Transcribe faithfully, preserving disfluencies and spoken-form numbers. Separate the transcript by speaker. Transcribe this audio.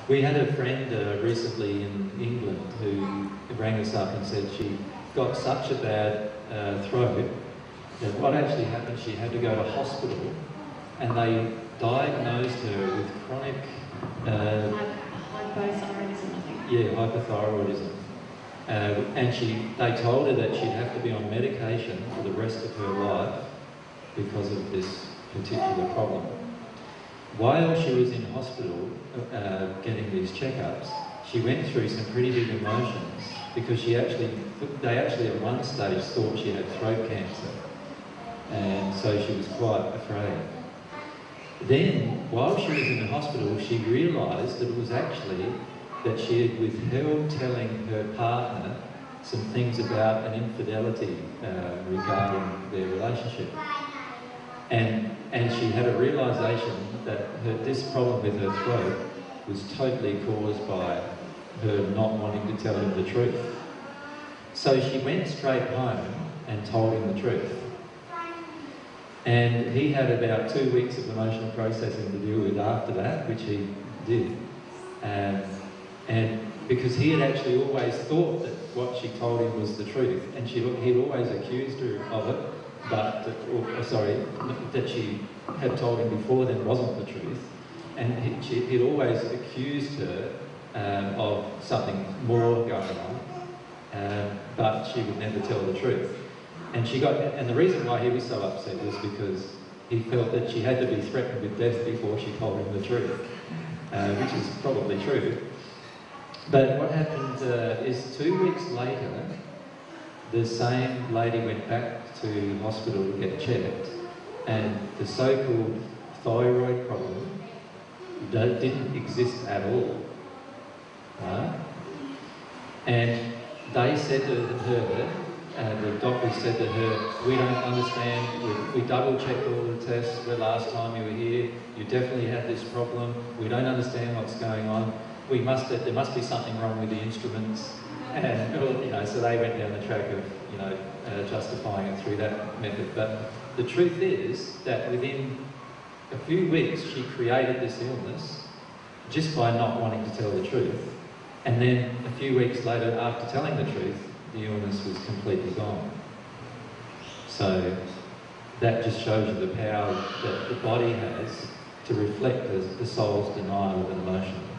Speaker 1: We had a friend uh, recently in England who rang us up and said she got such a bad uh, throat that what actually happened, she had to go to hospital and they diagnosed her with chronic... Uh,
Speaker 2: hypothyroidism, I think.
Speaker 1: Yeah, hypothyroidism. Uh, and she, they told her that she'd have to be on medication for the rest of her life because of this particular problem. While she was in hospital uh, getting these checkups, she went through some pretty big emotions because she actually, they actually at one stage thought she had throat cancer, and so she was quite afraid. Then, while she was in the hospital, she realised that it was actually that she had withheld telling her partner some things about an infidelity uh, regarding their relationship. And, and she had a realisation that her, this problem with her throat was totally caused by her not wanting to tell him the truth. So she went straight home and told him the truth. And he had about two weeks of emotional processing to deal with after that, which he did. Um, and because he had actually always thought that what she told him was the truth, and she, he'd always accused her of it, but, or, sorry, that she had told him before then wasn't the truth, and he, she, he'd always accused her um, of something more going on, um, but she would never tell the truth. And she got, and the reason why he was so upset was because he felt that she had to be threatened with death before she told him the truth, uh, which is probably true. But what happened uh, is two weeks later, the same lady went back to hospital to get checked, and the so-called thyroid problem didn't exist at all. Right? And they said to her, uh, the doctor said to her, we don't understand, we, we double-checked all the tests the last time you were here, you definitely had this problem, we don't understand what's going on, we must, there must be something wrong with the instruments. And, you know, so they went down the track of, you know, uh, justifying it through that method. But the truth is that within a few weeks, she created this illness just by not wanting to tell the truth. And then a few weeks later, after telling the truth, the illness was completely gone. So that just shows you the power that the body has to reflect the, the soul's denial of an emotion.